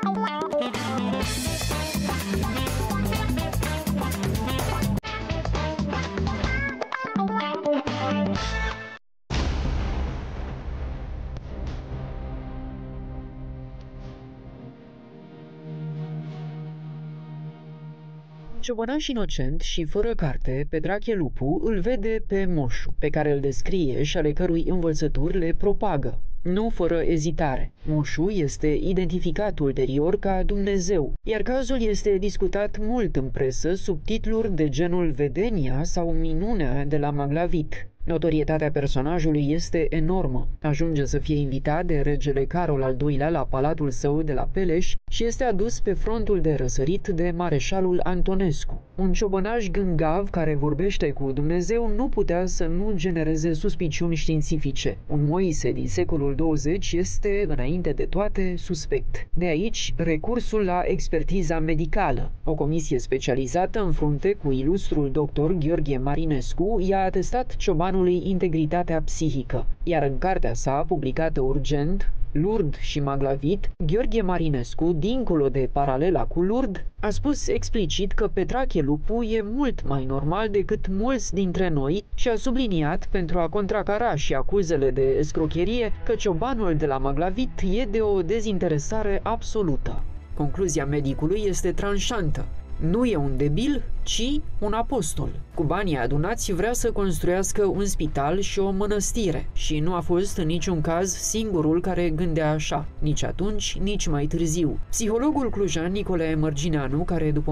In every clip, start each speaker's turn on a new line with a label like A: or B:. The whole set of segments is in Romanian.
A: Ciobănaș inocent și fără carte, Petrache Lupu îl vede pe moșu, pe care îl descrie și ale cărui învățături le propagă. Nu fără ezitare. Moșu este identificat ulterior ca Dumnezeu, iar cazul este discutat mult în presă sub titluri de genul Vedenia sau Minunea de la Maglavit. Notorietatea personajului este enormă. Ajunge să fie invitat de regele Carol al II-lea la palatul său de la Peleș și este adus pe frontul de răsărit de mareșalul Antonescu. Un ciobănaș gângav care vorbește cu Dumnezeu nu putea să nu genereze suspiciuni științifice. Un Moise din secolul 20 este, înainte de toate, suspect. De aici, recursul la expertiza medicală. O comisie specializată în frunte cu ilustrul doctor Gheorghe Marinescu i-a atestat ciobanului integritatea psihică, iar în cartea sa, publicată urgent, Lourdes și Maglavit, Gheorghe Marinescu, dincolo de paralela cu Lourdes, a spus explicit că Petrache Lupu e mult mai normal decât mulți dintre noi și a subliniat, pentru a contracara și acuzele de escrocherie, că ciobanul de la Maglavit e de o dezinteresare absolută. Concluzia medicului este tranșantă. Nu e un debil, ci un apostol. Cu banii adunați vrea să construiască un spital și o mănăstire și nu a fost în niciun caz singurul care gândea așa, nici atunci, nici mai târziu. Psihologul clujan Nicolae Mărgineanu, care după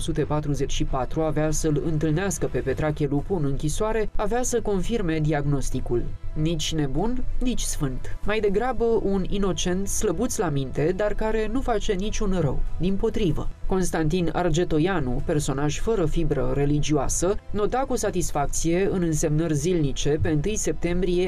A: 1944 avea să-l întâlnească pe Petrache Lupu în închisoare, avea să confirme diagnosticul. Nici nebun, nici sfânt. Mai degrabă un inocent slăbuț la minte, dar care nu face niciun rău. Dimpotrivă. Constantin Argetoianu, personaj fără fibră religioasă, nota cu satisfacție în însemnări zilnice pe 1 septembrie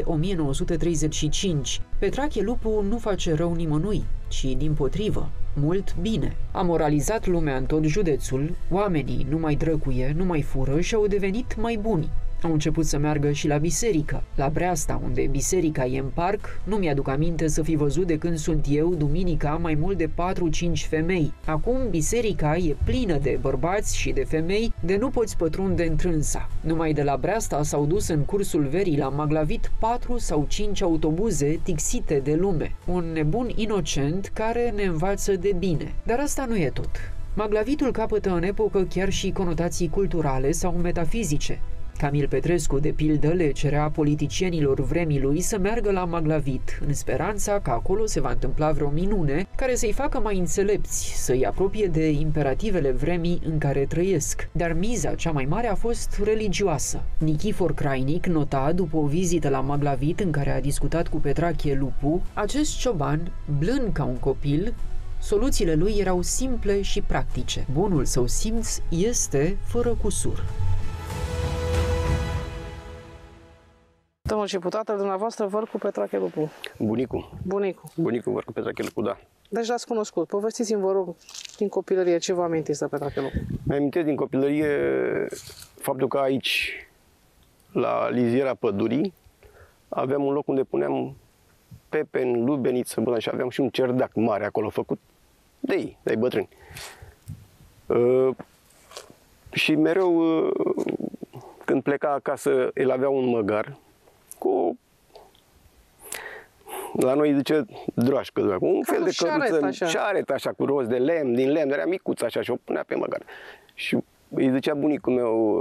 A: 1935. Petrache Lupu nu face rău nimănui, ci dimpotrivă, mult bine. A moralizat lumea în tot județul, oamenii nu mai drăcuie, nu mai fură și au devenit mai buni. Au început să meargă și la biserică. La Breasta, unde biserica e în parc, nu mi-aduc aminte să fi văzut de când sunt eu, duminica, mai mult de 4-5 femei. Acum biserica e plină de bărbați și de femei, de nu poți pătrunde întrânsa. Numai de la Breasta s-au dus în cursul verii la Maglavit 4 sau 5 autobuze tixite de lume. Un nebun inocent care ne învață de bine. Dar asta nu e tot. Maglavitul capătă în epocă chiar și conotații culturale sau metafizice. Camil Petrescu, de pildă, le cerea politicienilor vremii lui să meargă la Maglavit, în speranța că acolo se va întâmpla vreo minune care să-i facă mai înțelepți, să-i apropie de imperativele vremii în care trăiesc. Dar miza cea mai mare a fost religioasă. Nichifor Crainic nota, după o vizită la Maglavit în care a discutat cu Petrache Lupu, acest cioban, blând ca un copil, soluțiile lui erau simple și practice. Bunul său simț este fără cusur.
B: Domnul și tatăl dumneavoastră văr cu Petrache Lupu.
C: Bunicul.
B: Bunicul.
C: Bunicul văr cu Petrache Lupu, da.
B: Deci l-ați cunoscut. Povestiți-mi, vă rog, din copilărie, ce vă amintiți de Petrache Lupu?
C: Mi-amintesc din copilărie faptul că aici, la liziera pădurii, aveam un loc unde puneam pepeni, lubeniță, bă, și aveam și un cerdac mare acolo făcut de ei, de bătrâni. Și mereu, când pleca acasă, el avea un măgar cu, la noi zice droașcă, un fel de căruță, șaret așa, cu roz de lemn, din lemn, era micuț așa și o punea pe măgar. Și îi zicea bunicul meu,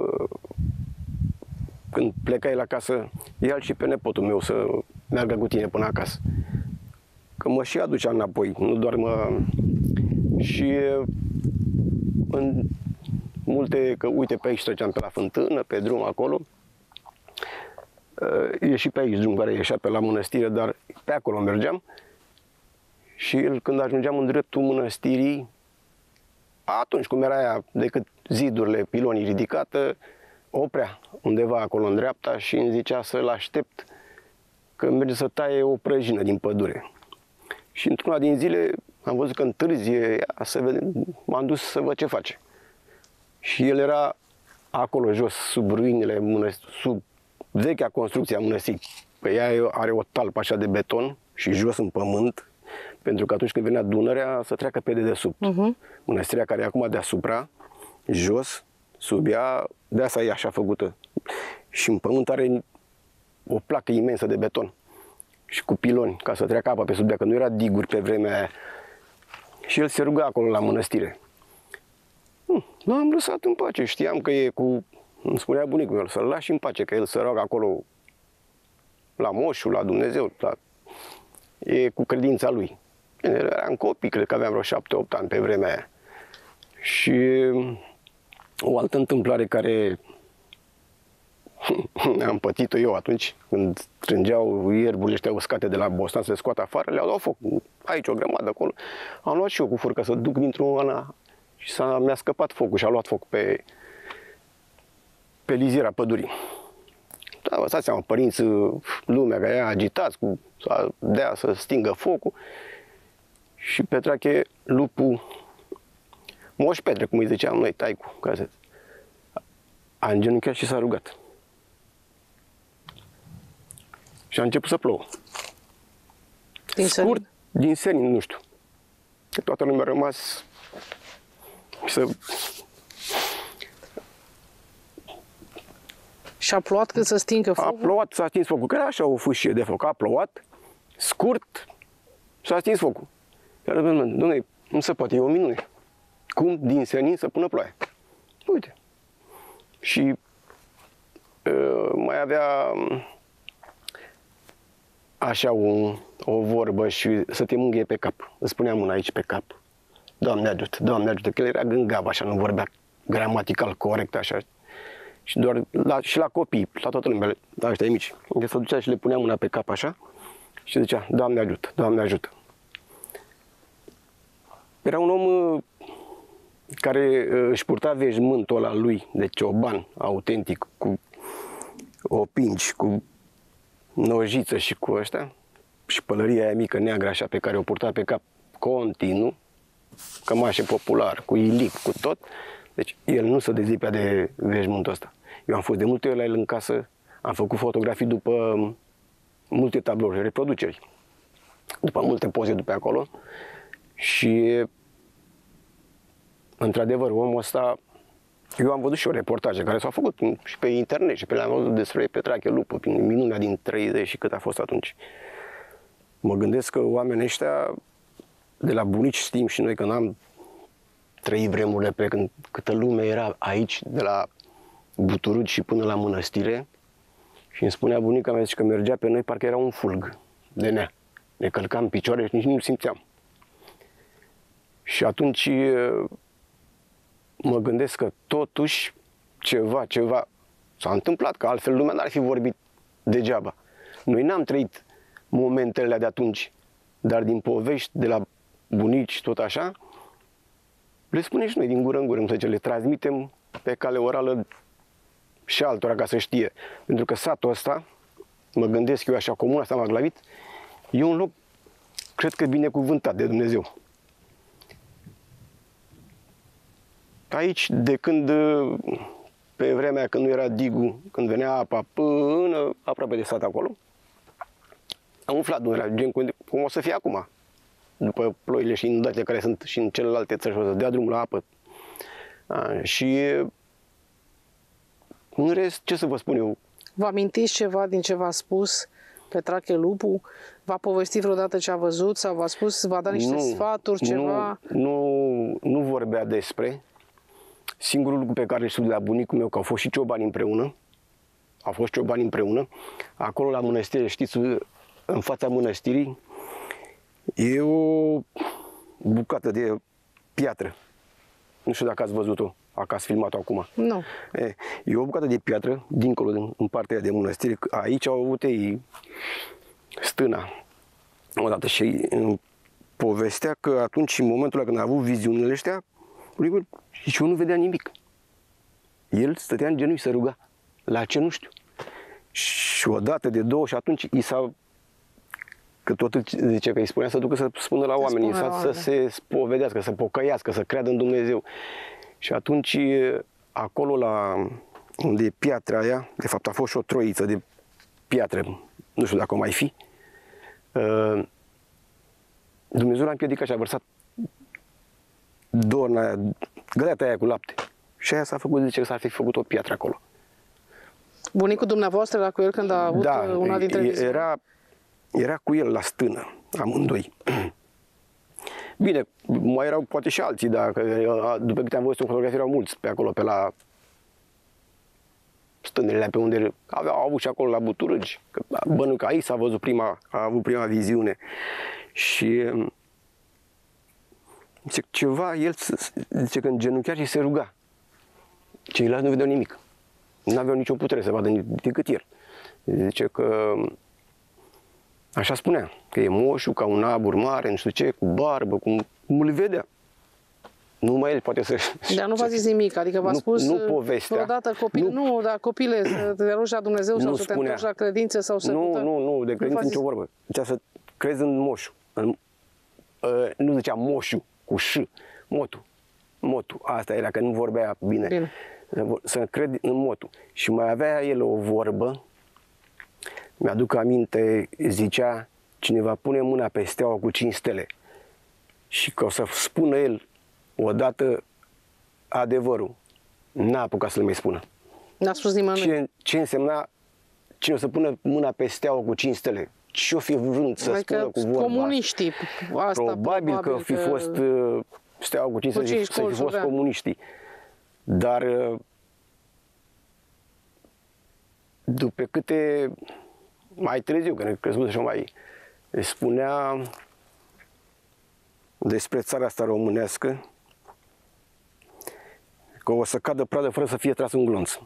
C: când pleca el acasă, ia-l și pe nepotul meu să meargă cu tine până acasă. Că mă și aducea înapoi, nu doar mă... Și în multe, că uite pe aici treceam pe la fântână, pe drum acolo, e și pe aici drum care ieșea pe la mănăstire, dar pe acolo mergeam. Și el, când ajungeam în dreptul mănăstirii, atunci cum era aia, decât zidurile, pilonii ridicată, oprea undeva acolo în dreapta și îmi zicea să-l aștept că merge să taie o prăjină din pădure. Și într-una din zile am văzut că întârzie, m-am dus să văd ce face. Și el era acolo jos, sub ruinele mănăstirii, sub vechea construcție a mănăstirii. Pe ea are o talpă așa de beton și jos în pământ pentru că atunci când venea Dunărea să treacă pe dedesubt. Mănăstirea care e acum deasupra, jos, sub ea, de asta e așa făcută. Și în pământ are o placă imensă de beton și cu piloni ca să treacă apa pe sub ea, că nu era diguri pe vremea aia. Și el se ruga acolo la mănăstire. L-am lăsat în pace, știam că e cu, îmi spunea bunicul meu, să-l lași în pace, că el se roagă acolo la moșul, la Dumnezeu, e cu credința lui. Eram copii, cred că aveam vreo 7-8 ani pe vremea aia. Și o altă întâmplare care am pătit-o eu atunci, când strângeau ierburile ăștia uscate de la bostan să le scoată afară, le-au dat foc. Aici o grămadă, acolo. Am luat și eu cu furcă să duc dintr-un ana și mi-a scăpat focul și a luat foc pe liziera pădurii. Da, vă stați seama, părinți, lumea care era agitați cu să dea să stingă focul. Și Petrache, lupul, Moș Petre, cum îi ziceam noi, taicu, a îngenunchiat și s-a rugat. Și a început să plouă.
B: Din
C: Scurt, din senin, nu știu. Că toată lumea a rămas să...
B: Și a plouat cât să stingă focul?
C: A plouat, s-a stins focul, că era așa o fâșie de foc. A plouat, scurt, s-a stins focul. Iar, dom'le, nu se poate, e o minune. Cum din senin să pună ploaie? Uite. Și mai avea așa o vorbă și să te mângâie pe cap. Îți spunea mâna aici pe cap. Doamne ajută, Doamne ajută, că el era gângav așa, nu vorbea gramatical corect așa. Și doar și la copii, la toată lumea, la ăștia mici. Deci se ducea și le punea mâna pe cap așa și zicea, Doamne ajută, Doamne ajută. Era un om care își purta veșmântul ăla lui de cioban autentic, cu opinci, cu nojiță și cu ăștia, și pălăria aia mică neagră așa pe care o purta pe cap continuu, cămașe popular, cu ilic, cu tot. Deci el nu se dezlipea de veșmântul ăsta. Eu am fost de multe ori la el în casă, am făcut fotografii după multe tablouri, reproduceri, după multe poze după acolo și într-adevăr omul ăsta, eu am văzut și o reportaje care s-au făcut și pe internet și pe le-am văzut despre Petrache Lupu, prin minunea din 30 și cât a fost atunci. Mă gândesc că oamenii ăștia, de la bunici știm și noi că n-am trăit vremurile pe când câtă lume era aici, de la Buturud și până la mănăstire, și îmi spunea bunica mea că mergea pe noi parcă era un fulg de nea. Ne călcam în picioare și nici nu simțeam. Și atunci mă gândesc că totuși ceva s-a întâmplat, că altfel lumea n-ar fi vorbit degeaba. Noi n-am trăit momentele de atunci, dar din povești de la bunici, tot așa, le spunem și noi din gură în gură, le transmitem pe cale orală și altora ca să știe. Pentru că satul ăsta, mă gândesc eu așa, comuna asta Maglavit, e un loc, cred că binecuvântat de Dumnezeu. Aici, de când, pe vremea când nu era digul, când venea apa până aproape de sat acolo, am umflat Dunărea, gen cum o să fie acum, după ploile și inundațiile care sunt și în celelalte țări, o să dea drumul la apă. Și în rest, ce să vă spun eu?
B: Vă amintiți ceva din ce v-a spus Petrache Lupu? V-a povestit vreodată ce a văzut sau v-a spus, v-a dat niște sfaturi, ceva?
C: Nu vorbea despre. Singurul lucru pe care îl știu de la bunicul meu, că au fost și ciobani împreună, acolo la mănăstire, știți, în fața mănăstirii, e o bucată de piatră. Nu știu dacă ați văzut-o, dacă ați filmat-o acum.
B: Nu.
C: E o bucată de piatră, dincolo, în partea de mănăstire. Aici au avut ei stâna odată și povestea că atunci, în momentul ăla când a avut viziunile ăștia, și eu nu vedea nimic. El stătea în genunchi, se ruga. La ce nu știu. Și odată, de două, și atunci i s-a... Că tot zice că îi spunea să ducă să spună la oameni, să se spovedească, să pocăiască, să creadă în Dumnezeu. Și atunci, acolo la unde e piatra aia, de fapt a fost și o troiță de piatră, nu știu dacă o mai fi, Dumnezeu l-a împiedicat și a vărsat dorna aia, găleata aia cu lapte. Și aia s-a făcut, zice că s-ar fi făcut o piatră acolo.
B: Bunicul dumneavoastră era cu el când a avut una dintre viziuni?
C: Era cu el la stână, amândoi. Bine, mai erau poate și alții, dar după câte am văzut în fotografie erau mulți pe acolo, pe la stânele pe unde au avut și acolo la Buturâgi. Bănuiesc că aici s-a văzut a avut prima viziune. Și zice ceva, el zice că îngenunchea și se ruga. Ceilalți nu vedeau nimic. Nu aveau nicio putere să vadă decât el. Zice că așa spunea, că e moșul ca un abur mare, nu știu ce, cu barbă, cum îl vedea. Numai el poate să...
B: Dar nu v-a zis nimic, adică v-a spus vreodată copile, să te rogi la Dumnezeu sau să te întorci la credință sau să...
C: Nu, de credință nicio vorbă. Zicea să crezi în moșul. Nu zicea moșul cu ș, motu. Asta era, că nu vorbea bine. Să cred în motu. Și mai avea el o vorbă, mi-aduc aminte, zicea, cineva pune mâna pe steaua cu 5 stele. Și că o să spună el odată adevărul. N-a apucat să le mai spună.
B: N-a spus nimănui.
C: Ce însemna cine o să pună mâna pe steaua cu 5 stele? Ce-o fi vrând să spună cu vorba?
B: Comuniștii.
C: Probabil că fi fost steaua cu 5 stele, să fi fost comuniștii. Dar după câte mai târziu, când a crescut așa mai spunea despre țara asta românească că o să cadă pradă fără să fie tras un glonț.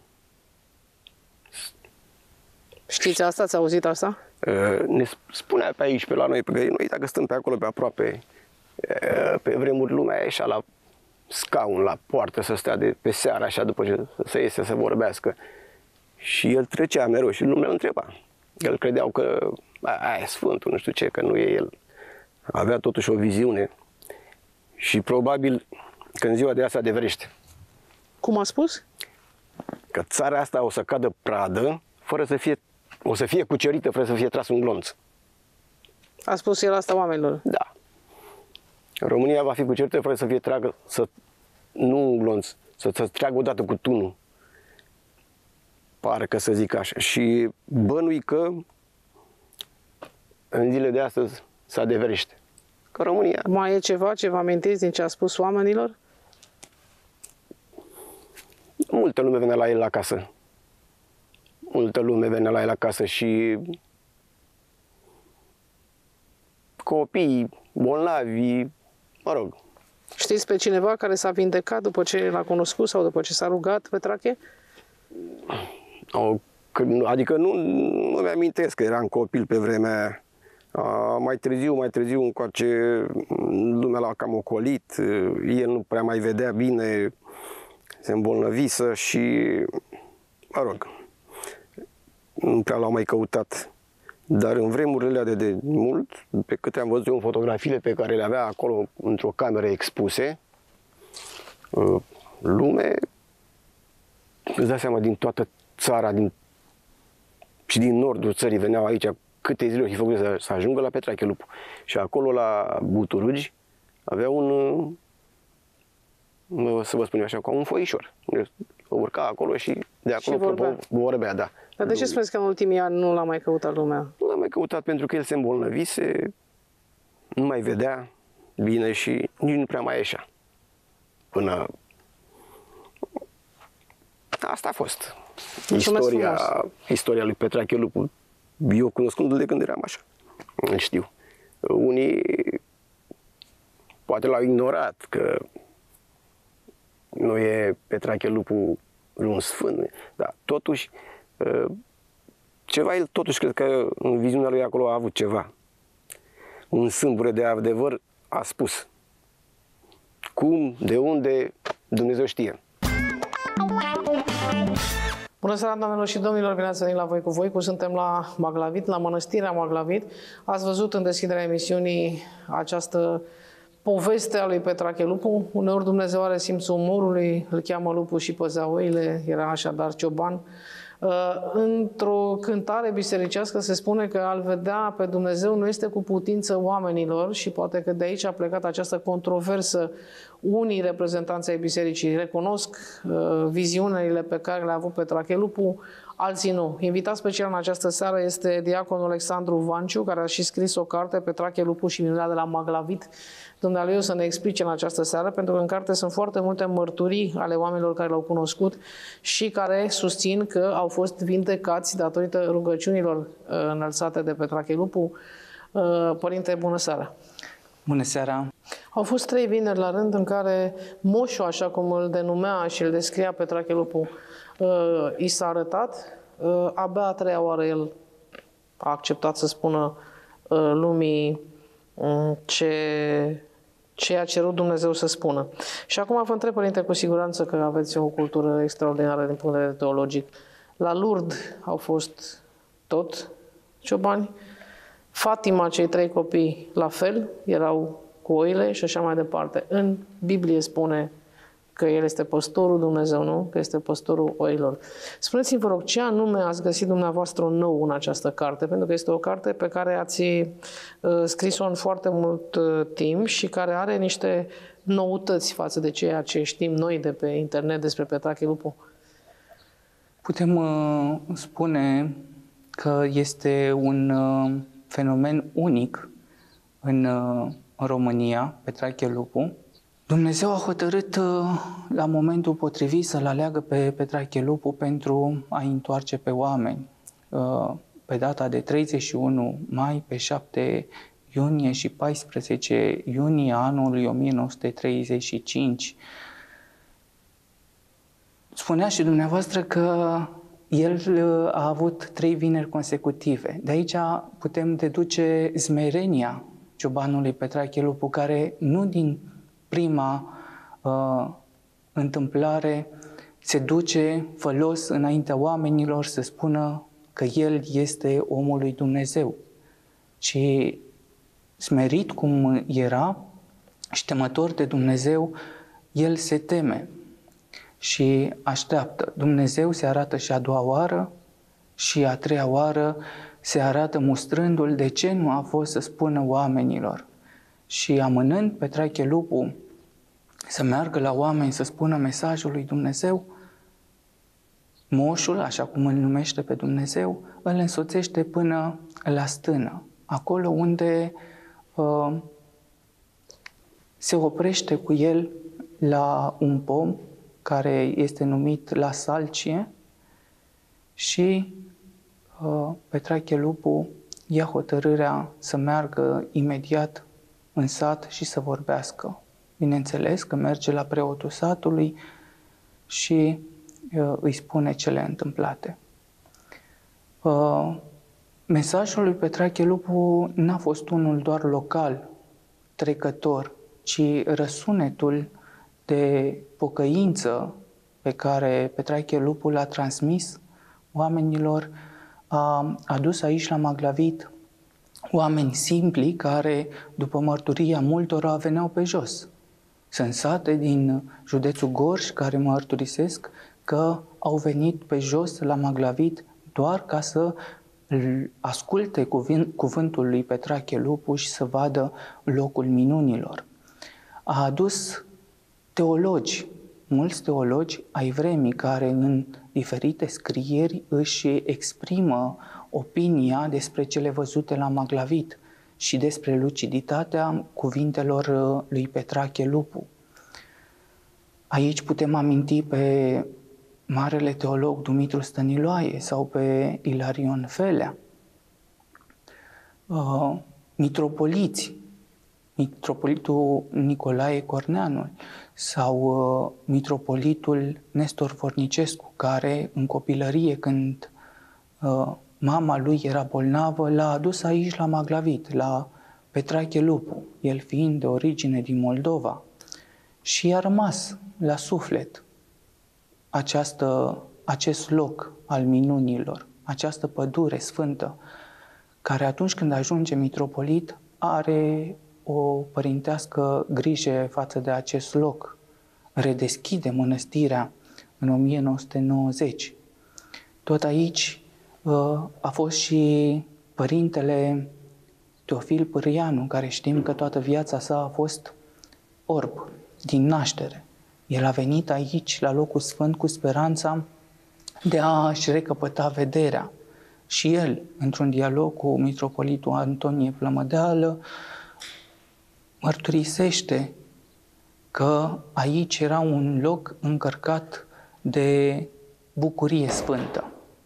B: Știți asta? Ați auzit asta?
C: Ne spunea pe aici, pe la noi, că noi dacă stăm pe acolo, pe aproape, pe vremuri lumea ieșea la scaun, la poartă să stea pe seara, așa, după ce să iese să vorbească. Și el trecea mereu și lumea îl întreba. El credeau că aia e Sfântul, nu știu ce, că nu e el. Avea totuși o viziune și probabil că în ziua de asta adeverește.
B: Cum a spus?
C: Că țara asta o să cadă pradă, o să fie cucerită fără să fie tras un glonț.
B: A spus el asta oamenilor?
C: Da. România va fi cucerită fără să fie tragă, nu un glonț, să tragă odată cu tunul. Parcă să zic așa. Și bănui că în zilele de astăzi se adeverește. Că România...
B: Mai e ceva ce vă amintiți din ce a spus oamenilor?
C: Multă lume venea la el acasă. Multă lume venea la el acasă și copii, bolnavi, mă rog.
B: Știți pe cineva care s-a vindecat după ce l-a cunoscut sau după ce s-a rugat Petrache?
C: Adică nu mi-amintesc că eram copil pe vremea aia. Mai târziu încoace lumea l-a cam ocolit, el nu prea mai vedea bine, se îmbolnăvisă și, mă rog, nu prea l-au mai căutat. Dar în vremurile alea de mult, pe câte am văzut eu în fotografiile pe care le avea acolo într-o cameră expuse, lume, îți dai seama, din toată țara și din nordul țării veneau aici, câte zile au fi făcut să ajungă la Petrache Lupu. Și acolo la Buturugi avea să vă spun eu așa, ca un foișor. Urca acolo și de acolo vorbea, da.
B: Dar de ce spuneți că în ultimii ani nu l-a mai căutat lumea?
C: Nu l-a mai căutat pentru că el se îmbolnăvise, nu mai vedea bine și nici nu prea mai ieșea. Până... Asta a fost. Istoria lui Petrache Lupu. Eu cunoscându-l de când eram așa. Îl știu. Unii poate l-au ignorat că nu e Petrache Lupu un sfânt. Dar totuși ceva, el totuși cred că în viziunea lui acolo a avut ceva. Un sâmbure de adevăr a spus. Cum, de unde, Dumnezeu știe.
B: Bună seara, doamnelor și domnilor, bine ați venit la Voi cu Voicu. Suntem la Maglavit, la Mănăstirea Maglavit. Ați văzut în deschiderea emisiunii această poveste a lui Petrache Lupu. Uneori Dumnezeu are simțul umorului, îl cheamă Lupu și păzea oile, era așadar cioban. Într-o cântare bisericească se spune că a-L vedea pe Dumnezeu nu este cu putință oamenilor și poate că de aici a plecat această controversă. Unii reprezentanți ai bisericii recunosc viziunile pe care le-a avut Petrache Lupu, alții nu. Invitat special în această seară este diaconul Alexandru Vanciu, care a și scris o carte, Petrache Lupu și minunea de la Maglavit. Dumnealui să ne explice în această seară, pentru că în carte sunt foarte multe mărturii ale oamenilor care l-au cunoscut și care susțin că au fost vindecați datorită rugăciunilor înălțate de Petrache Lupu. Părinte, bună seara!
D: Bună seara!
B: Au fost 3 vineri la rând în care moșul, așa cum îl denumea și îl descria Petrache Lupu, i s-a arătat. Abia a 3-a oară el a acceptat să spună lumii ce a cerut Dumnezeu să spună. Și acum vă întreb, Părinte, cu siguranță că aveți o cultură extraordinară din punct de vedere teologic. La Lourdes au fost tot ciobani. Fatima, cei 3 copii, la fel, erau cu oile și așa mai departe. În Biblie spune că El este păstorul Dumnezeu, nu? Că este păstorul oilor. Spuneți-mi, vă rog, ce anume ați găsit dumneavoastră nou în această carte? Pentru că este o carte pe care ați scris-o în foarte mult timp și care are niște noutăți față de ceea ce știm noi de pe internet despre Petrache Lupu.
D: Putem spune că este un fenomen unic în România, Petrache Lupu. Dumnezeu a hotărât la momentul potrivit să-l aleagă pe Petrache Lupu pentru a întoarce pe oameni. Pe data de 31 mai, pe 7 iunie și 14 iunie anului 1935. Spunea și dumneavoastră că el a avut 3 vineri consecutive. De aici putem deduce smerenia ciobanului Petrache Lupu, care nu din prima întâmplare se duce fălos înaintea oamenilor să spună că el este omul lui Dumnezeu. Și smerit cum era și temător de Dumnezeu, el se teme și așteaptă. Dumnezeu se arată și a 2-a oară și a 3-a oară se arată mustrându-l de ce nu a fost să spună oamenilor. Și amânând Petrache Lupu să meargă la oameni să spună mesajul lui Dumnezeu, moșul, așa cum îl numește pe Dumnezeu, îl însoțește până la stână, acolo unde se oprește cu el la un pom care este numit La Salcie și Petrache Lupu ia hotărârea să meargă imediat în sat și să vorbească. Bineînțeles că merge la preotul satului și îi spune cele întâmplate. Mesajul lui Petrache Lupu n-a fost unul doar local, trecător, ci răsunetul de pocăință pe care Petrache Lupu l-a transmis oamenilor, a adus aici la Maglavit oameni simpli care, după mărturia multora, veneau pe jos. Sunt sate din județul Gorj care mărturisesc că au venit pe jos la Maglavit doar ca să asculte cuvântul lui Petrache Lupu și să vadă locul minunilor. A adus teologi, mulți teologi ai vremii care în diferite scrieri își exprimă opinia despre cele văzute la Maglavit și despre luciditatea cuvintelor lui Petrache Lupu. Aici putem aminti pe marele teolog Dumitru Stăniloae sau pe Ilarion Felea, mitropoliți, mitropolitul Nicolae Corneanul sau mitropolitul Nestor Fornicescu, care în copilărie, când mama lui era bolnavă, l-a adus aici la Maglavit, la Petrache Lupu, el fiind de origine din Moldova. Și a rămas la suflet acest loc al minunilor, această pădure sfântă, care atunci când ajunge mitropolit are o părintească grijă față de acest loc. Redeschide mănăstirea în 1990. Tot aici a fost și părintele Teofil Pârâianu, care știm că toată viața sa a fost orb, din naștere. El a venit aici, la locul sfânt, cu speranța de a-și recăpăta vederea. Și el, într-un dialog cu mitropolitul Antonie Plămădeală, mărturisește că aici era un loc încărcat de bucurie sfântă.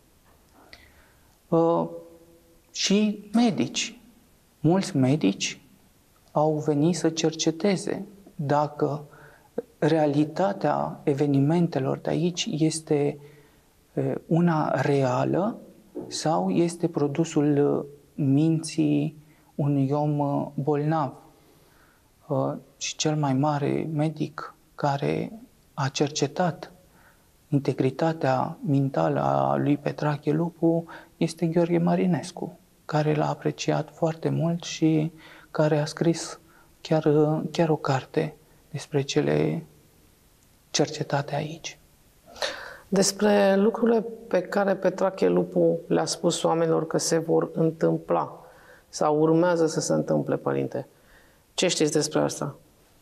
D: Și medici, mulți medici au venit să cerceteze dacă realitatea evenimentelor de aici este una reală sau este produsul minții unui om bolnav. Și cel mai mare medic care a cercetat integritatea mentală a lui Petrache Lupu este Gheorghe Marinescu, care l-a apreciat foarte mult și care a scris chiar o carte despre cele cercetate aici.
B: Despre lucrurile pe care Petrache Lupu le-a spus oamenilor că se vor întâmpla sau urmează să se întâmple, părinte. Ce știți despre asta?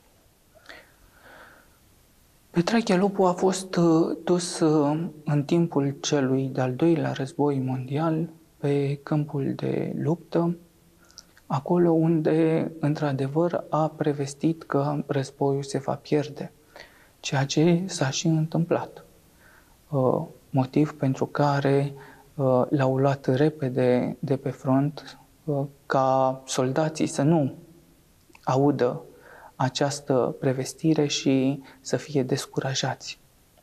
D: Petrache Lupu a fost dus în timpul celui de-al doilea război mondial pe câmpul de luptă, acolo unde, într-adevăr, a prevestit că războiul se va pierde, ceea ce s-a și întâmplat. Motiv pentru care l-au luat repede de pe front ca soldații să nu audă această prevestire și să fie descurajați.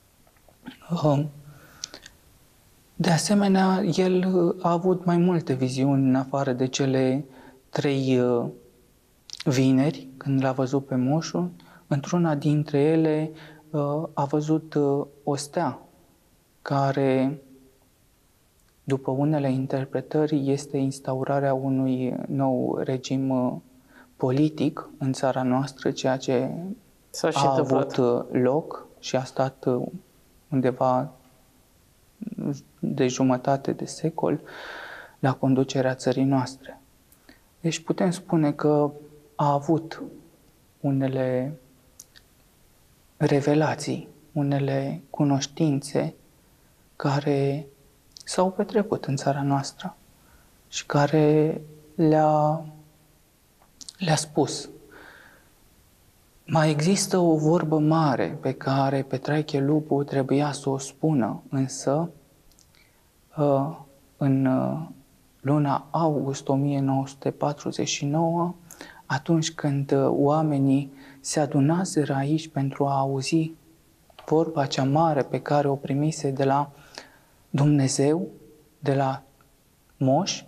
D: De asemenea, el a avut mai multe viziuni în afară de cele 3 vineri, când l-a văzut pe moșul. Într-una dintre ele a văzut o stea care, după unele interpretări, este instaurarea unui nou regim politic în țara noastră, ceea ce a avut loc și a stat undeva de jumătate de secol la conducerea țării noastre. Deci putem spune că a avut unele revelații, unele cunoștințe care s-au petrecut în țara noastră și care le-a spus. Mai există o vorbă mare pe care Petrache Lupu trebuia să o spună, însă în luna august 1949, atunci când oamenii se adunaseră aici pentru a auzi vorba cea mare pe care o primise de la Dumnezeu, de la moș,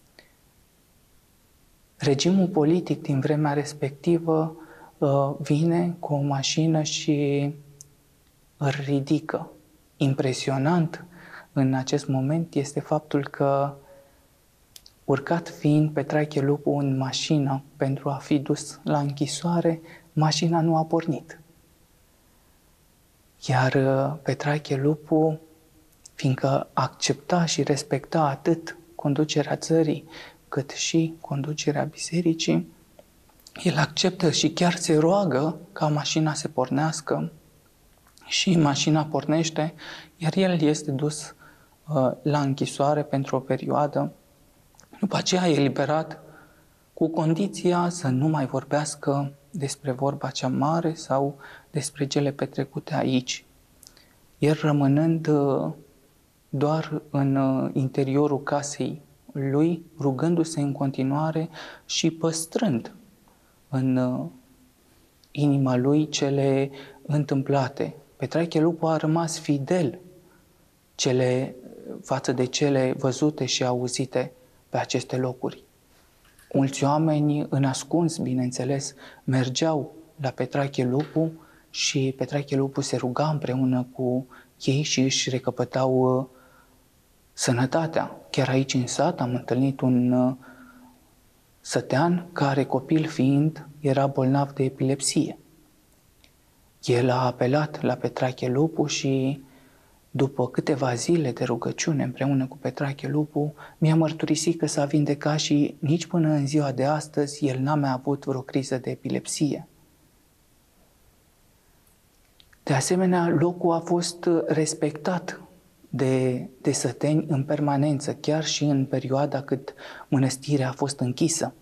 D: regimul politic din vremea respectivă vine cu o mașină și îl ridică. Impresionant în acest moment este faptul că, urcat fiind Petrache Lupu în mașină pentru a fi dus la închisoare, mașina nu a pornit. Iar Petrache Lupu, fiindcă accepta și respecta atât conducerea țării, cât și conducerea bisericii, el acceptă și chiar se roagă ca mașina să pornească și mașina pornește, iar el este dus la închisoare pentru o perioadă. După aceea e eliberat cu condiția să nu mai vorbească despre vorba cea mare sau despre cele petrecute aici. El rămânând doar în interiorul casei lui, rugându-se în continuare și păstrând în inima lui cele întâmplate. Petrache Lupu a rămas fidel față de cele văzute și auzite pe aceste locuri. Mulți oameni înascuns, bineînțeles, mergeau la Petrache Lupu și Petrache Lupu se ruga împreună cu ei și își recăpătau sănătatea. Chiar aici în sat am întâlnit un sătean care, copil fiind, era bolnav de epilepsie. El a apelat la Petrache Lupu și după câteva zile de rugăciune împreună cu Petrache Lupu, mi-a mărturisit că s-a vindecat și nici până în ziua de astăzi el n-a mai avut vreo criză de epilepsie. De asemenea, locul a fost respectat de săteni în permanență, chiar și în perioada cât mănăstirea a fost închisă.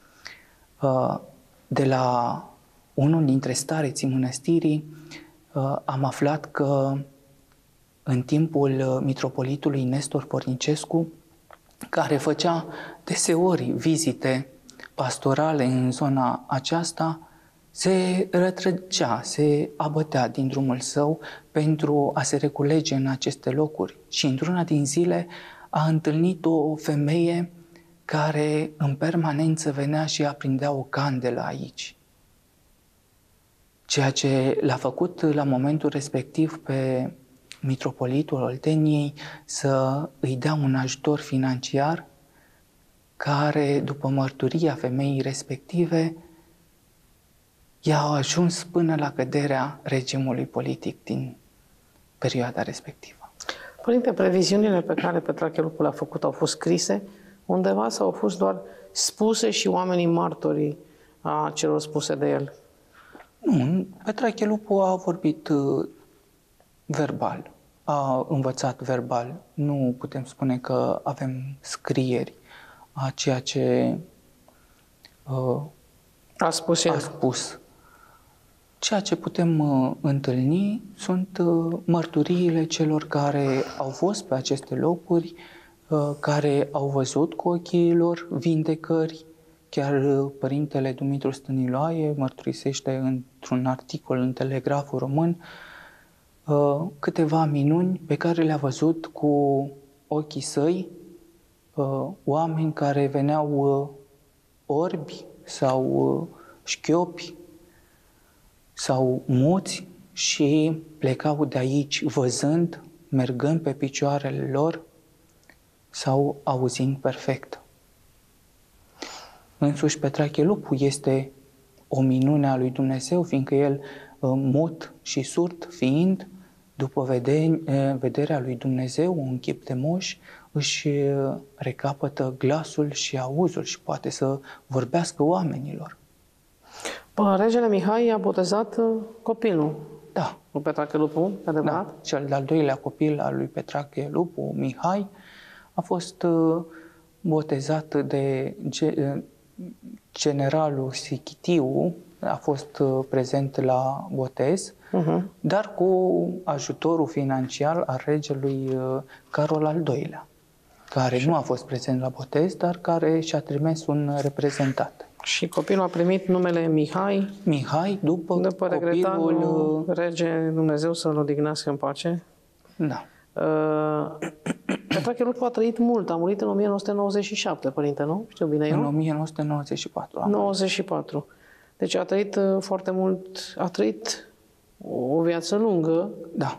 D: De la unul dintre stareții mănăstirii am aflat că în timpul mitropolitului Nestor Pornicescu, care făcea deseori vizite pastorale în zona aceasta, se retrăgea, se abătea din drumul său pentru a se reculege în aceste locuri. Și într-una din zile a întâlnit o femeie care în permanență venea și aprindea o candelă aici. Ceea ce l-a făcut la momentul respectiv pe mitropolitul Olteniei să îi dea un ajutor financiar care, după mărturia femeii respective, i-a ajuns până la căderea regimului politic din perioada respectivă.
B: Părinte, previziunile pe care Petrache Lupu le-a făcut au fost scrise undeva sau au fost doar spuse și oamenii martorii a celor spuse de el?
D: Nu, Petrache Lupu a vorbit verbal, a învățat verbal. Nu putem spune că avem scrieri a ceea ce
B: a spus el.
D: A spus. Ceea ce putem întâlni sunt mărturiile celor care au fost pe aceste locuri, care au văzut cu ochii lor vindecări. Chiar Părintele Dumitru Stăniloae mărturisește într-un articol în Telegraful Român câteva minuni pe care le-a văzut cu ochii săi, oameni care veneau orbi sau șchiopi sau muți și plecau de aici văzând, mergând pe picioarele lor sau auzind perfect. Însuși Petrache Lupu este o minune a lui Dumnezeu, fiindcă el, mut și surd fiind, după vederea lui Dumnezeu în chip de moș, își recapătă glasul și auzul și poate să vorbească oamenilor.
B: Regele Mihai a botezat copilul.
D: Da.
B: Lui Petrache Lupu, adevărat?
D: Da. Cel de-al doilea copil al lui Petrache Lupu, Mihai, a fost botezat de generalul Sichitiu, a fost prezent la botez, dar cu ajutorul financiar al regelui Carol al II-lea, care nu a fost prezent la botez, dar care și-a trimis un reprezentant.
B: Și copilul a primit numele Mihai.
D: Mihai, după
B: copilul rege, Dumnezeu să-l odihnească în pace.
D: Da.
B: Petrache Lupu a trăit mult, a murit în 1997, părinte, nu? Știu bine eu?
D: În 1994.
B: 94. Deci a trăit foarte mult, a trăit o viață lungă.
D: Da.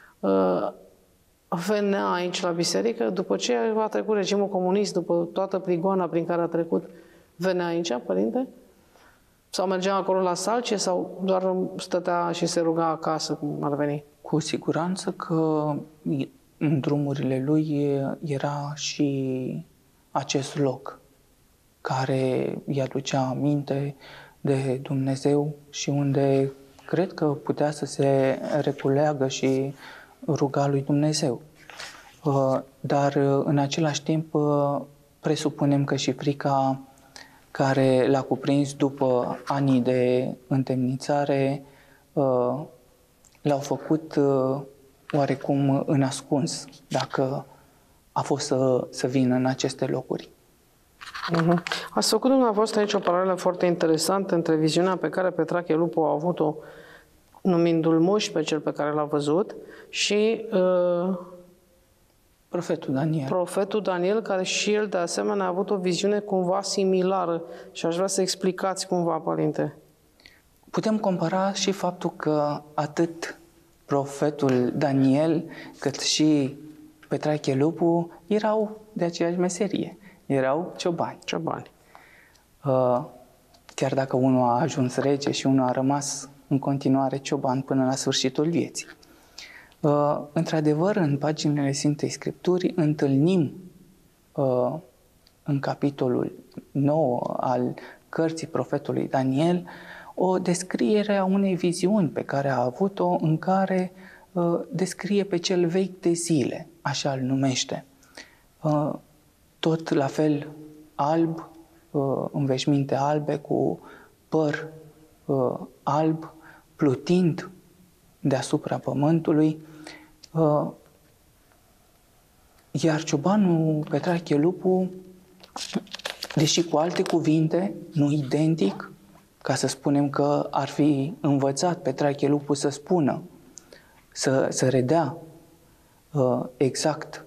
B: Venea aici la biserică, după ce a trecut regimul comunist, după toată prigoana prin care a trecut, venea aici, părinte? Sau mergea acolo la salce sau doar stătea și se ruga acasă, cum ar veni?
D: Cu siguranță că în drumurile lui era și acest loc care îi aducea aminte de Dumnezeu și unde cred că putea să se reculeagă și ruga lui Dumnezeu. Dar în același timp presupunem că și frica care l-a cuprins după anii de întemnițare l-au făcut oarecum în ascuns, dacă a fost să vină în aceste locuri.
B: Ați făcut dumneavoastră aici o paralelă foarte interesantă între viziunea pe care Petrache Lupu a avut-o numindu-l moș pe cel pe care l-a văzut și profetul Daniel, care și el de asemenea a avut o viziune cumva similară și aș vrea să explicați cumva, părinte.
D: Putem compara și faptul că atât profetul Daniel cât și Petrache Lupu erau de aceeași meserie. Erau ciobani. Chiar dacă unul a ajuns rege și unul a rămas în continuare cioban până la sfârșitul vieții. Într-adevăr, în paginile Sfintei Scripturii întâlnim în capitolul 9 al cărții profetului Daniel o descriere a unei viziuni pe care a avut-o, în care descrie pe cel vechi de zile, așa îl numește. Tot la fel alb, în veșminte albe, cu păr alb, plutind deasupra pământului, iar ciobanul Petrache Lupu, deși cu alte cuvinte, nu identic, ca să spunem că ar fi învățat Petrache Lupu să spună, să redea exact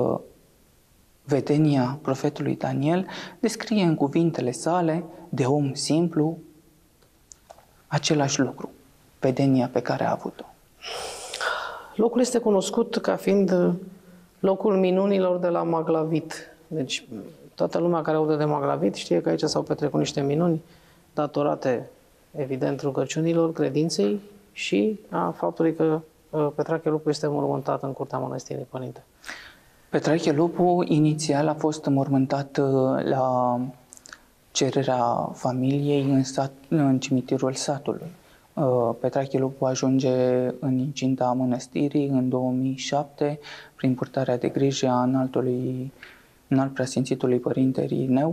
D: vedenia profetului Daniel, descrie în cuvintele sale de om simplu același lucru, vedenia pe care a avut-o.
B: Locul este cunoscut ca fiind locul minunilor de la Maglavit. Deci toată lumea care aude de Maglavit știe că aici s-au petrecut niște minuni datorate, evident, rugăciunilor, credinței și a faptului că Petrache Lupu este înmormântat în curtea mănăstirii, părinte.
D: Petrache Lupu inițial a fost înmormântat la cererea familiei în cimitirul satului. Petrache Lupu ajunge în incinta mănăstirii în 2007 prin purtarea de grijă a înalt preasfințitului Părinte Irineu.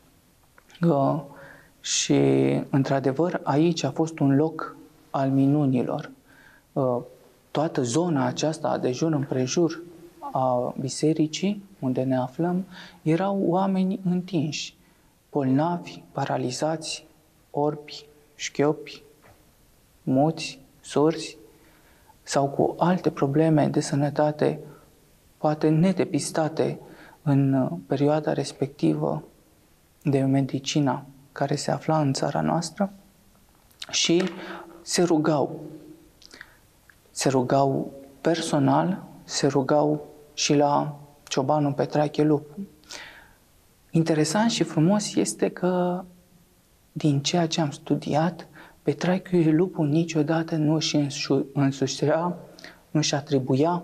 D: Și, într-adevăr, aici a fost un loc al minunilor. Toată zona aceasta de jur împrejur a bisericii, unde ne aflăm, erau oameni întinși, bolnavi, paralizați, orbi, șchiopi, muți, surzi sau cu alte probleme de sănătate, poate nedepistate în perioada respectivă de medicina care se afla în țara noastră, și se rugau. Se rugau personal, se rugau și la ciobanul Petrache Lupu. Interesant și frumos este că, din ceea ce am studiat, Petrache Lupu niciodată nu își însușea, nu își atribuia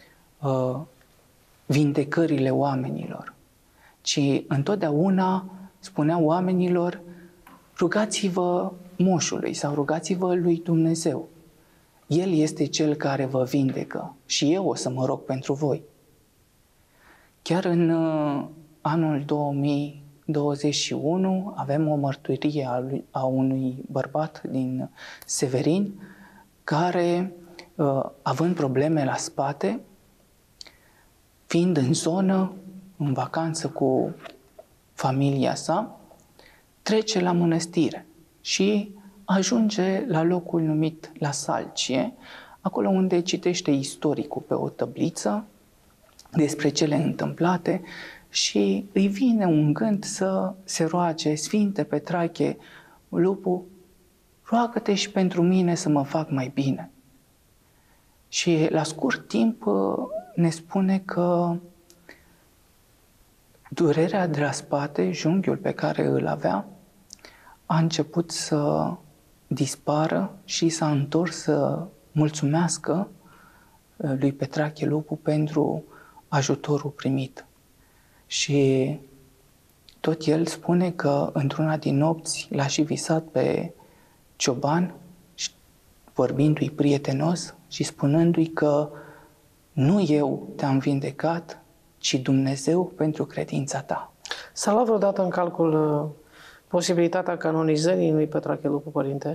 D: vindecările oamenilor, ci întotdeauna spunea oamenilor: rugați-vă moșului sau rugați-vă lui Dumnezeu. El este cel care vă vindecă și eu o să mă rog pentru voi. Chiar în anul 2021 avem o mărturie a unui bărbat din Severin care, având probleme la spate, fiind în zonă, în vacanță cu familia sa, trece la mănăstire și ajunge la locul numit La Salcie, acolo unde citește istoricul pe o tăbliță despre cele întâmplate și îi vine un gând să se roage: Sfinte Petrache Lupu, roagă-te și pentru mine să mă fac mai bine. Și la scurt timp ne spune că durerea de la spate, junghiul pe care îl avea, a început să dispară și s-a întors să mulțumească lui Petrache Lupu pentru ajutorul primit. Și tot el spune că într-una din nopți l-a și visat pe cioban, vorbindu-i prietenos și spunându-i că nu eu te-am vindecat, ci Dumnezeu pentru credința ta.
B: S-a luat vreodată în calcul posibilitatea canonizării lui Petrache Lupu, părinte?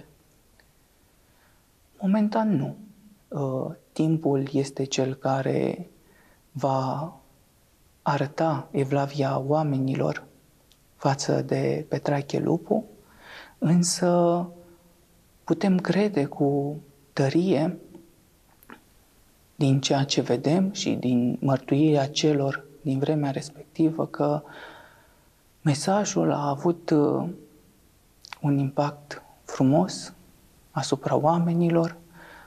D: Momentan nu. Timpul este cel care va arăta evlavia oamenilor față de Petrache Lupu, însă putem crede cu tărie, din ceea ce vedem și din mărtuirea celor din vremea respectivă, că mesajul a avut un impact frumos asupra oamenilor.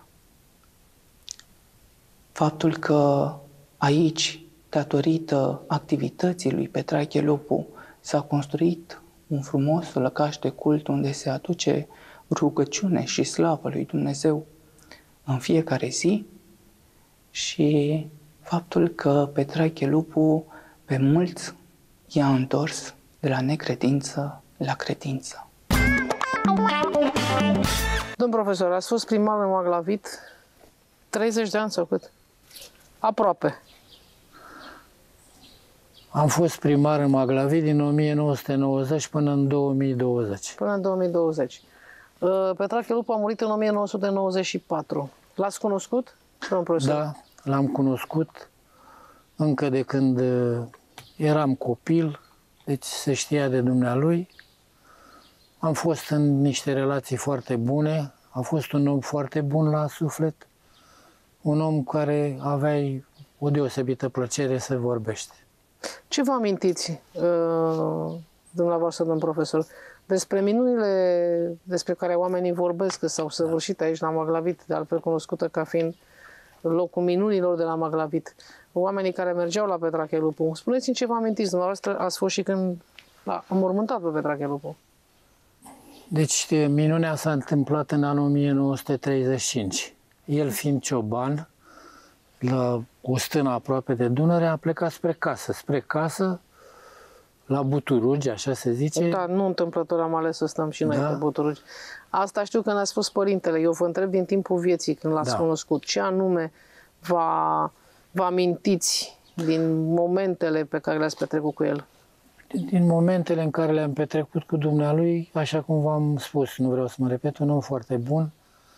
D: Faptul că aici, datorită activității lui Petrache Lupu, s-a construit un frumos lăcaș de cult unde se aduce rugăciune și slavă lui Dumnezeu în fiecare zi, și faptul că Petrache Lupu pe mulți i-a întors de la necredință la credință.
B: Domn profesor, ați fost primar în Maglavit 30 de ani sau cât? Aproape.
E: Am fost primar în Maglavit din 1990 până în 2020.
B: Până în 2020. Petrache Lupu a murit în 1994. L-ați cunoscut, domn profesor?
E: Da, l-am cunoscut încă de când eram copil, deci se știa de dumnealui. Am fost în niște relații foarte bune, a fost un om foarte bun la suflet, un om care aveai o deosebită plăcere să vorbește.
B: Ce vă amintiți, dumneavoastră, domn profesor, despre minunile despre care oamenii vorbesc, că s-au săvârșit aici la Maglavit, de altfel cunoscută ca fiind locul minunilor de la Maglavit, oamenii care mergeau la Petrache Lupu? Spuneți-mi ce vă amintiți, dumneavoastră ați fost și când l-a înmormântat pe Petrache Lupu.
E: Deci minunea s-a întâmplat în anul 1935. El fiind cioban, la o stână aproape de Dunăre, a plecat spre casă, la Buturugi, așa se zice.
B: Da, nu întâmplător am ales să stăm și noi pe Buturugi. Asta știu că ne-a spus părintele. Eu vă întreb din timpul vieții, când l-ați cunoscut, ce anume vă amintiți din momentele pe care le-ați petrecut cu el?
E: Din momentele în care le-am petrecut cu dumnealui, așa cum v-am spus, nu vreau să mă repet, un om foarte bun.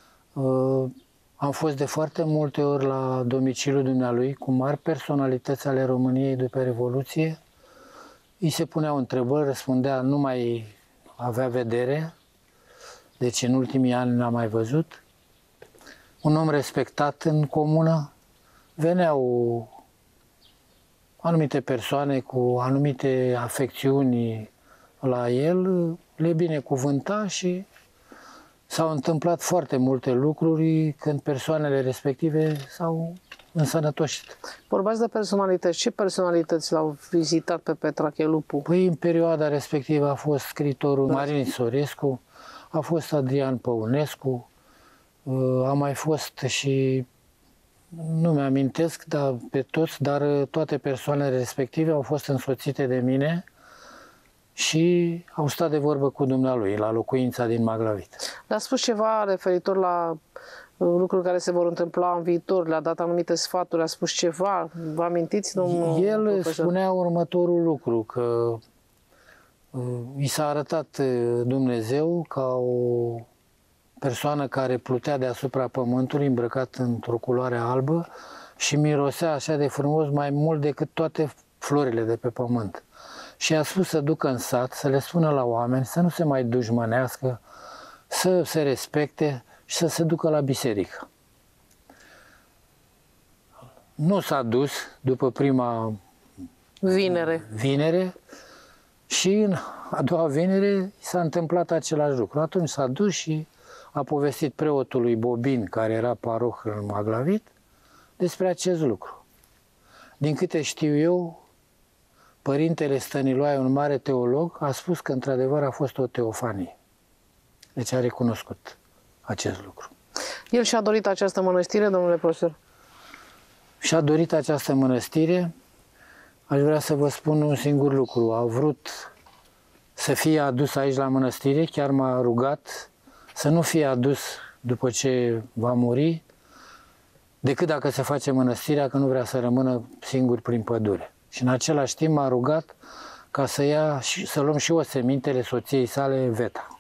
E: Am fost de foarte multe ori la domiciliul dumnealui cu mari personalități ale României după Revoluție. Îi se puneau întrebări, răspundea, nu mai avea vedere, deci în ultimii ani n-am mai văzut. Un om respectat în comună. Veneau anumite persoane cu anumite afecțiuni la el, le binecuvânta și s-au întâmplat foarte multe lucruri când persoanele respective s-au însănătoșit.
B: Vorbați de personalități. Ce personalități l-au vizitat pe Petrache Lupu?
E: Păi în perioada respectivă a fost scriitorul Marin Sorescu, a fost Adrian Păunescu, a mai fost și, nu mi-amintesc pe toți, dar toate persoanele respective au fost însoțite de mine și au stat de vorbă cu dumnealui la locuința din Maglavit.
B: Le-a spus ceva referitor la lucruri care se vor întâmpla în viitor, le-a dat anumite sfaturi, a spus ceva, vă amintiți, domnul
E: El
B: profesor?
E: spunea următorul lucru, că i s-a arătat Dumnezeu ca o persoană care plutea deasupra pământului, îmbrăcat într-o culoare albă și mirosea așa de frumos mai mult decât toate florile de pe pământ. Și a spus să ducă în sat, să le spună la oameni, să nu se mai dușmănească, să se respecte și să se ducă la biserică. Nu s-a dus după prima vinere și în a doua vinere s-a întâmplat același lucru. Atunci s-a dus și a povestit preotului Bobin, care era paroh în Maglavit, despre acest lucru. Din câte știu eu, părintele Stăniloae, un mare teolog, a spus că într-adevăr a fost o teofanie. Deci a recunoscut acest lucru.
B: El și-a dorit această mănăstire, domnule profesor?
E: Și-a dorit această mănăstire. Aș vrea să vă spun un singur lucru. A vrut să fie adus aici la mănăstire, chiar m-a rugat să nu fie adus după ce va muri, decât dacă se face mănăstirea, că nu vrea să rămână singur prin pădure. Și în același timp m-a rugat ca să luăm și osemintele soției sale, Veta.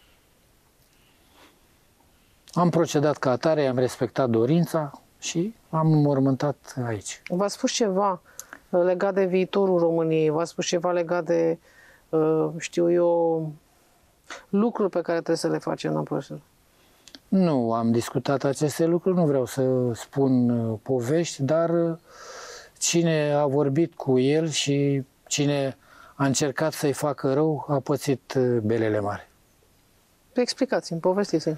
E: Am procedat ca atare, am respectat dorința și am înmormântat aici.
B: V-a spus ceva legat de viitorul României? V-a spus ceva legat de, știu eu, lucruri pe care trebuie să le facem, domnul profesor?
E: Nu am discutat aceste lucruri, nu vreau să spun povești, dar cine a vorbit cu el și cine a încercat să-i facă rău a pățit belele mari.
B: Explicați-mi, povestiți-mi.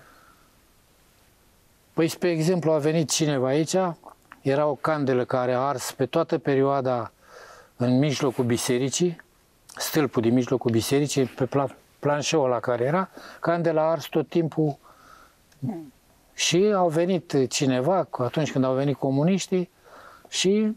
E: Păi, spre exemplu, a venit cineva aici, era o candelă care a ars pe toată perioada în mijlocul bisericii, stâlpul din mijlocul bisericii, pe planșeul la care era, candela a ars tot timpul și au venit cineva, atunci când au venit comuniștii, și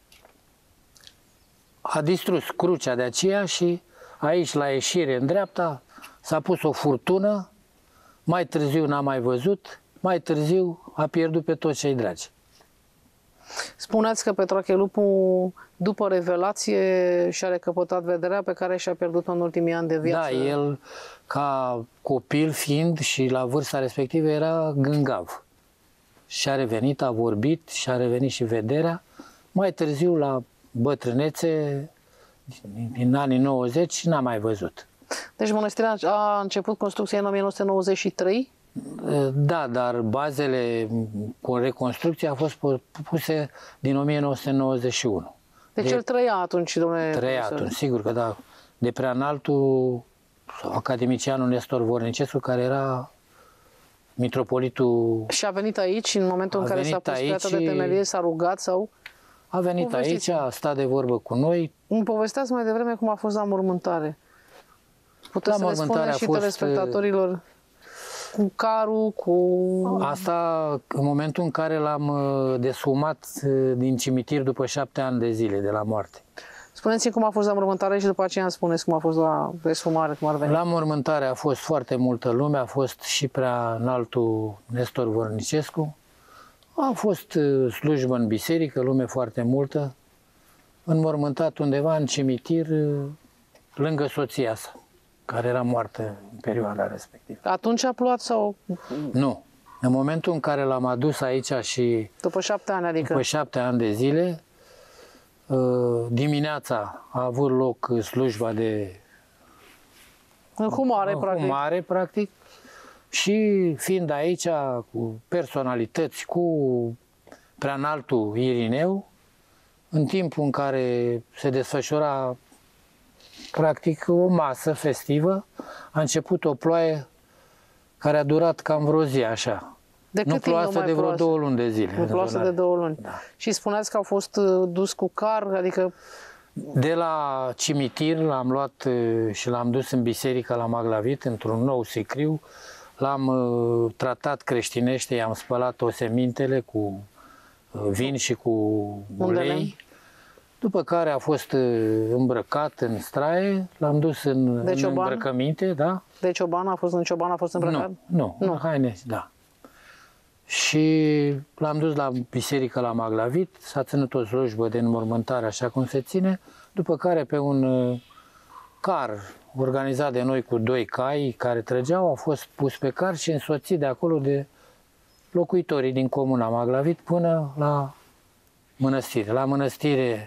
E: a distrus crucea de aceea și aici, la ieșire în dreapta, s-a pus o furtună, mai târziu n-a mai văzut, mai târziu a pierdut pe toți cei dragi.
B: Spuneați că Petrache Lupu, după revelație, și-a recăpătat vederea pe care și-a pierdut-o în ultimii ani de viață.
E: Da, el, ca copil fiind și la vârsta respectivă, era gângav. Și-a revenit, a vorbit, și-a revenit și vederea. Mai târziu, la bătrânețe, din anii 90, n-a mai văzut.
B: Deci mănăstirea a început construcția în 1993?
E: Da, dar bazele cu reconstrucție au fost puse din 1991.
B: Deci el trăia atunci, domnule
E: Trăia
B: profesor.
E: atunci, sigur că da. De preanaltul academicianul Nestor Vornicescu, care era mitropolitul...
B: Și a venit aici, în momentul în care s-a pus piatra de temelie, s-a rugat sau...
E: A venit aici, a stat de vorbă cu noi.
B: Îmi povesteați mai devreme cum a fost la mormântare. Puteți să le spuneți și telespectatorilor cu carul, cu...
E: Asta în momentul în care l-am desfumat din cimitir după 7 ani de zile de la moarte.
B: Spuneți-mi cum a fost la mormântare și după aceea îmi spuneți cum a fost la desfumare, cum ar veni.
E: La mormântare a fost foarte multă lume, a fost și prea înaltul Nestor Vornicescu. A fost slujbă în biserică, lume foarte multă. Înmormântat undeva în cimitir, lângă soția sa, care era moartă în perioada respectivă.
B: Atunci a plouat sau...
E: Nu. În momentul în care l-am adus aici și...
B: După 7 ani, adică?
E: După 7 ani de zile, dimineața a avut loc slujba de...
B: Înhumare,
E: practic. Și fiind aici cu personalități, cu preanaltul Irineu, în timpul în care se desfășura practic o masă festivă, a început o ploaie care a durat cam vreo zi așa. Nu ploasă de vreo 2 luni de zile.
B: Nu ploasă de 2 luni. Da. Și spuneați că au fost dus cu car, adică...
E: De la cimitir l-am luat și l-am dus în biserică la Maglavit, într-un nou sicriu. L-am tratat creștinește, i-am spălat osemintele cu vin și cu ulei. După care a fost îmbrăcat în straie, l-am dus în îmbrăcăminte, da?
B: De cioban a fost îmbrăcat?
E: Nu, în haine, da. Și l-am dus la biserică la Maglavit, s-a ținut o slujbă de înmormântare așa cum se ține, după care pe un car organizat de noi cu 2 cai care trăgeau, a fost pus pe car și însoțit de acolo de locuitorii din comuna Maglavit până la mănăstire. La mănăstire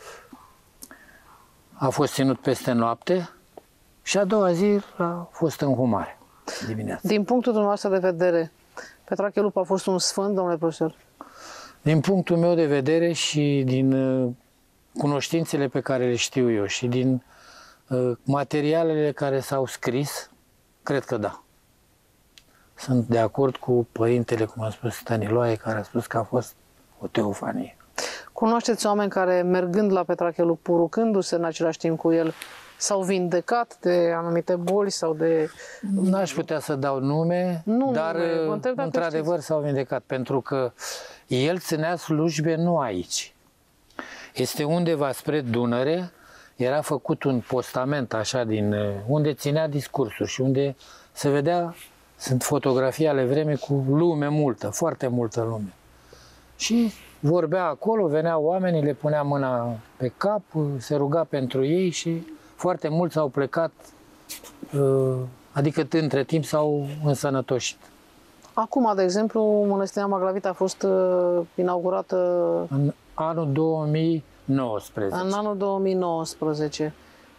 E: a fost ținut peste noapte și a doua zi a fost înhumare dimineața.
B: Din punctul dumneavoastră de vedere, Petrache Lupu a fost un sfânt, domnule profesor?
E: Din punctul meu de vedere și din cunoștințele pe care le știu eu și din materialele care s-au scris, cred că da. Sunt de acord cu părintele, cum a spus Stăniloae, care a spus că a fost o teofanie.
B: Cunoașteți oameni care, mergând la Petrache Lupu, rucându-se în același timp cu el, s-au vindecat de anumite boli sau de...
E: N-aș putea să dau nume, dar într-adevăr s-au vindecat, pentru că el ținea slujbe nu aici. Este undeva spre Dunăre, era făcut un postament așa din unde ținea discursuri și unde se vedea, sunt fotografii ale vremii cu lume multă, foarte multă lume. Și vorbea acolo, veneau oamenii, le punea mâna pe cap, se ruga pentru ei și foarte mulți au plecat, adică între timp s-au însănătoșit.
B: Acum, de exemplu, Mănăstirea Maglavit a fost inaugurată...
E: În anul 2019.
B: În anul 2019.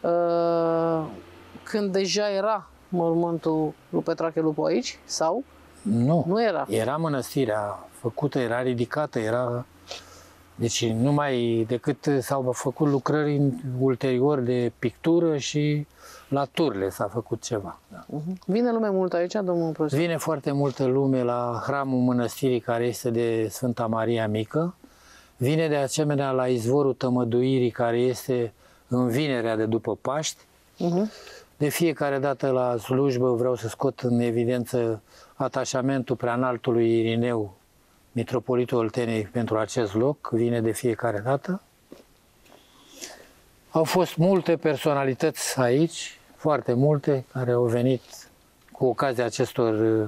B: Când deja era mormântul lui Petrache Lupu aici? Sau?
E: Nu.
B: Nu era.
E: Era mănăstirea făcută, era ridicată, era... Deci numai decât s-au făcut lucrări ulterior de pictură și la turle s-a făcut ceva. Da.
B: Vine lume mult aici, domnul profesor?
E: Vine foarte multă lume la hramul mănăstirii care este de Sfânta Maria Mică. Vine de asemenea la izvorul Tămăduirii care este în vinerea de după Paști. De fiecare dată la slujbă vreau să scot în evidență atașamentul preanaltului Irineu mitropolitul Olteniei pentru acest loc, vine de fiecare dată. Au fost multe personalități aici, foarte multe, care au venit cu ocazia acestor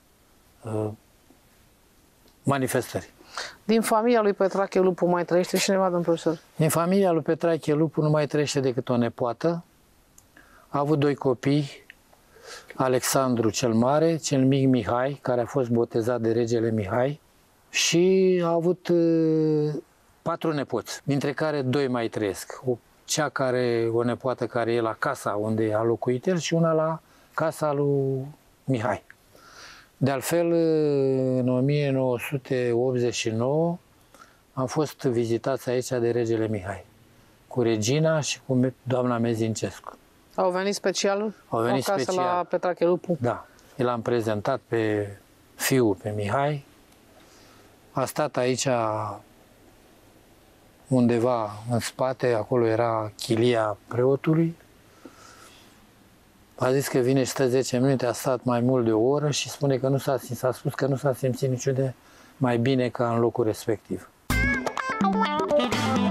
E: manifestări.
B: Din familia lui Petrache Lupu mai trăiește cineva, domnul profesor?
E: Din familia lui Petrache Lupu nu mai trăiește decât o nepoată. A avut 2 copii, Alexandru cel Mare, cel mic Mihai, care a fost botezat de regele Mihai, și a avut 4 nepoți, dintre care 2 mai trăiesc. O nepoată care e la casa unde a locuit el și una la casa lui Mihai. De altfel, în 1989 am fost vizitați aici de regele Mihai, cu regina și cu doamna Mezincescu.
B: Au venit special acasă la Petrache Lupu?
E: Da. El am prezentat pe fiul, pe Mihai. A stat aici undeva în spate, acolo era chilia preotului. A zis că vine și stă 10 minute, a stat mai mult de o oră și spune că s-a spus că nu s-a simțit niciodată mai bine ca în locul respectiv.